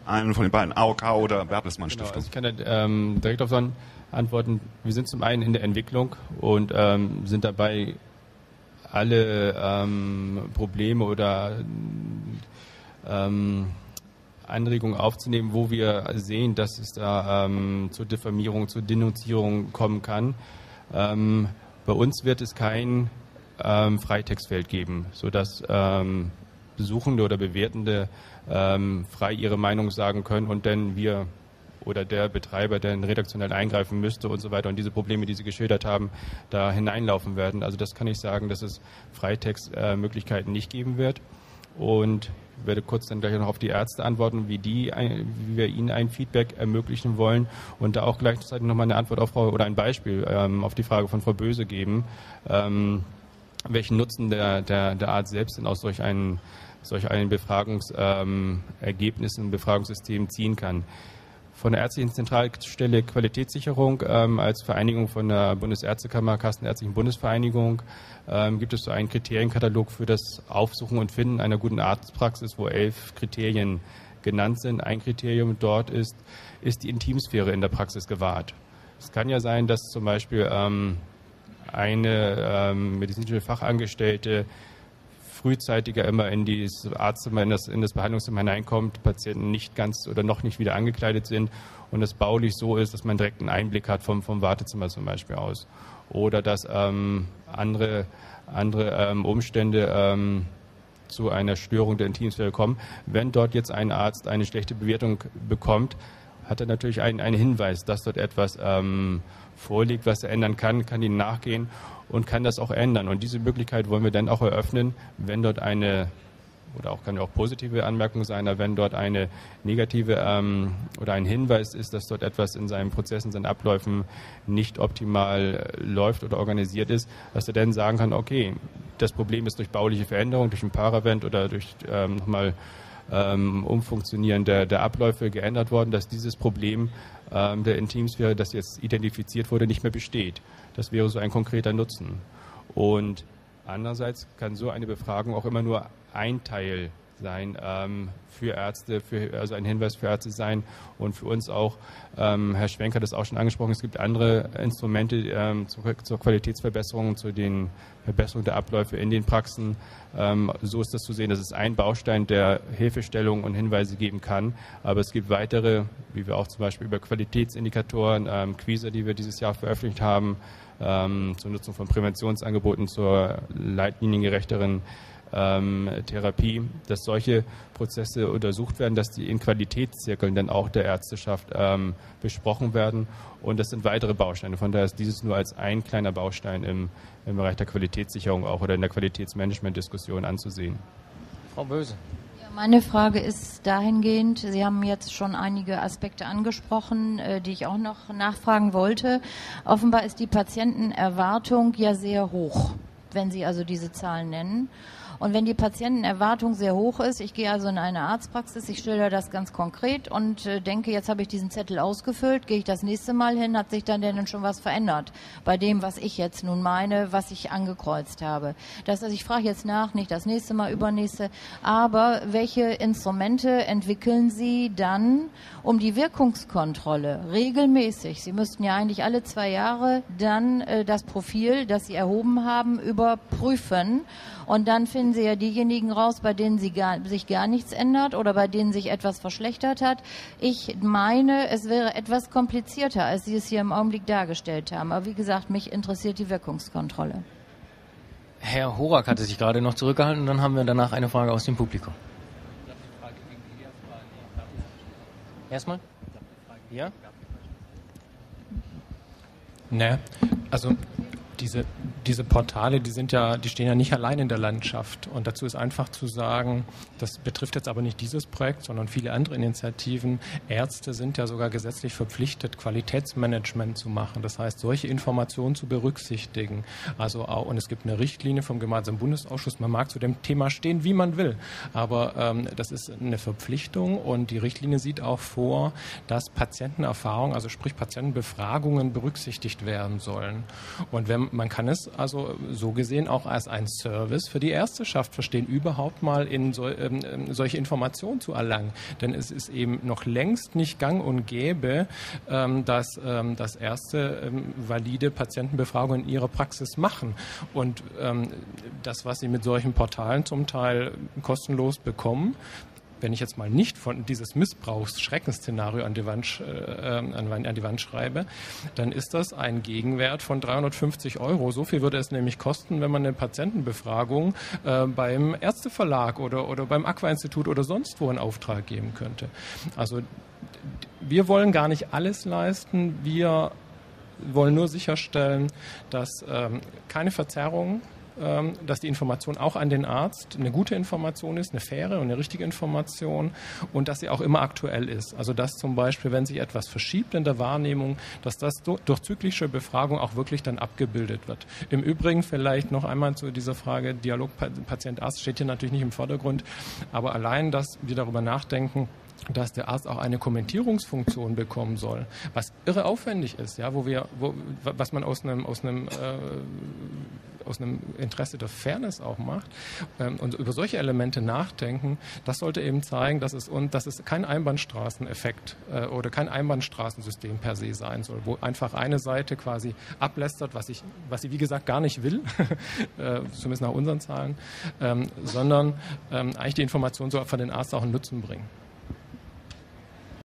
einen von den beiden, AOK oder Bertelsmann Genau, Stiftung? also ich kann da direkt auf so antworten. Wir sind zum einen in der Entwicklung und sind dabei, alle Probleme oder Anregungen aufzunehmen, wo wir sehen, dass es da zur Diffamierung, zur Denunzierung kommen kann. Bei uns wird es kein Freitextfeld geben, sodass Besuchende oder Bewertende frei ihre Meinung sagen können und dann wir oder der Betreiber, der redaktionell eingreifen müsste und so weiter und diese Probleme, die Sie geschildert haben, da hineinlaufen werden. Also das kann ich sagen, dass es Freitextmöglichkeiten nicht geben wird. Und ich werde kurz dann gleich noch auf die Ärzte antworten, wie wir ihnen ein Feedback ermöglichen wollen und da auch gleichzeitig nochmal eine Antwort auf ein Beispiel auf die Frage von Frau Böse geben, welchen Nutzen der Arzt selbst denn aus solch einen Befragungsergebnissen, Befragungssystem ziehen kann. Von der Ärztlichen Zentralstelle Qualitätssicherung als Vereinigung von der Bundesärztekammer, Kassenärztlichen Bundesvereinigung gibt es so einen Kriterienkatalog für das Aufsuchen und Finden einer guten Arztpraxis, wo 11 Kriterien genannt sind. Ein Kriterium dort ist die Intimsphäre in der Praxis gewahrt. Es kann ja sein, dass zum Beispiel eine medizinische Fachangestellte frühzeitiger immer in das Arztzimmer, in das Behandlungszimmer hineinkommt, Patienten nicht ganz oder noch nicht wieder angekleidet sind und es baulich so ist, dass man direkt einen Einblick hat vom Wartezimmer zum Beispiel aus. Oder dass andere Umstände zu einer Störung der Intimsphäre kommen. Wenn dort jetzt ein Arzt eine schlechte Bewertung bekommt, hat er natürlich einen Hinweis, dass dort etwas vorliegt, was er ändern kann ihn nachgehen und kann das auch ändern. Und diese Möglichkeit wollen wir dann auch eröffnen, wenn dort kann ja auch positive Anmerkung sein, aber wenn dort eine negative oder ein Hinweis ist, dass dort etwas in seinem Prozess, in seinen Abläufen nicht optimal läuft oder organisiert ist, dass er dann sagen kann, okay, das Problem ist durch bauliche Veränderung, durch ein Paravent oder durch nochmal Umfunktionieren der Abläufe geändert worden, dass dieses Problem der Intimsphäre, das jetzt identifiziert wurde, nicht mehr besteht. Das wäre so ein konkreter Nutzen. Und andererseits kann so eine Befragung auch immer nur ein Teil sein für Ärzte, also ein Hinweis für Ärzte sein und für uns auch, Herr Schwenk hat das auch schon angesprochen, es gibt andere Instrumente zur Qualitätsverbesserung, zu den Verbesserungen der Abläufe in den Praxen. So ist das zu sehen, dass es ein Baustein der Hilfestellung und Hinweise geben kann, aber es gibt weitere, wie wir auch zum Beispiel über Qualitätsindikatoren, Quizzer, die wir dieses Jahr veröffentlicht haben, zur Nutzung von Präventionsangeboten, zur leitliniengerechteren Therapie, dass solche Prozesse untersucht werden, dass die in Qualitätszirkeln dann auch der Ärzteschaft besprochen werden. Und das sind weitere Bausteine. Von daher ist dieses nur als ein kleiner Baustein im Bereich der Qualitätssicherung auch oder in der Qualitätsmanagement-Diskussion anzusehen. Frau Böse. Ja, meine Frage ist dahingehend, Sie haben jetzt schon einige Aspekte angesprochen, die ich auch noch nachfragen wollte. Offenbar ist die Patientenerwartung ja sehr hoch, wenn Sie also diese Zahlen nennen. Und wenn die Patientenerwartung sehr hoch ist, ich gehe also in eine Arztpraxis, ich stelle das ganz konkret und denke, jetzt habe ich diesen Zettel ausgefüllt, gehe ich das nächste Mal hin, hat sich dann denn schon was verändert bei dem, was ich jetzt nun meine, was ich angekreuzt habe. Ich frage jetzt nach, nicht das nächste Mal, übernächste, aber welche Instrumente entwickeln Sie dann, um die Wirkungskontrolle regelmäßig, Sie müssten ja eigentlich alle 2 Jahre dann das Profil, das Sie erhoben haben, überprüfen und dann finden Sie ja diejenigen raus, bei denen sich gar nichts ändert oder bei denen sich etwas verschlechtert hat. Ich meine, es wäre etwas komplizierter, als Sie es hier im Augenblick dargestellt haben. Aber wie gesagt, mich interessiert die Wirkungskontrolle. Herr Horak hatte sich gerade noch zurückgehalten und dann haben wir danach eine Frage aus dem Publikum. Erstmal? Ja? Ne, also diese Portale, die stehen ja nicht allein in der Landschaft. Und dazu ist einfach zu sagen, das betrifft jetzt aber nicht dieses Projekt, sondern viele andere Initiativen. Ärzte sind ja sogar gesetzlich verpflichtet, Qualitätsmanagement zu machen. Das heißt, solche Informationen zu berücksichtigen. Also auch, und es gibt eine Richtlinie vom gemeinsamen Bundesausschuss. Man mag zu dem Thema stehen, wie man will. Aber das ist eine Verpflichtung und die Richtlinie sieht auch vor, dass Patientenerfahrung, also sprich Patientenbefragungen berücksichtigt werden sollen. Und man kann es also so gesehen auch als ein Service für die Ärzteschaft verstehen, überhaupt mal in solche Informationen zu erlangen. Denn es ist eben noch längst nicht gang und gäbe, dass Ärzte valide Patientenbefragungen in ihrer Praxis machen. Und das, was sie mit solchen Portalen zum Teil kostenlos bekommen, wenn ich jetzt mal nicht von dieses Missbrauchs-Schreckensszenario an die Wand schreibe, dann ist das ein Gegenwert von 350 €. So viel würde es nämlich kosten, wenn man eine Patientenbefragung beim Ärzteverlag oder beim Aqua-Institut oder sonst wo in Auftrag geben könnte. Also wir wollen gar nicht alles leisten. Wir wollen nur sicherstellen, dass keine Verzerrung, dass die Information auch an den Arzt eine gute Information ist, eine faire und eine richtige Information und dass sie auch immer aktuell ist. Also dass zum Beispiel, wenn sich etwas verschiebt in der Wahrnehmung, dass das durch zyklische Befragung auch wirklich dann abgebildet wird. Im Übrigen vielleicht noch einmal zu dieser Frage, Dialog Patient-Arzt steht hier natürlich nicht im Vordergrund, aber allein, dass wir darüber nachdenken, dass der Arzt auch eine Kommentierungsfunktion bekommen soll, was irre aufwendig ist, ja, was man aus einem Interesse der Fairness auch macht und über solche Elemente nachdenken, das sollte eben zeigen, dass es kein Einbahnstraßeneffekt oder kein Einbahnstraßensystem per se sein soll, wo einfach eine Seite quasi ablästert, was sie wie gesagt gar nicht will, zumindest nach unseren Zahlen, sondern eigentlich die Information soll für den Arzt auch einen Nutzen bringen.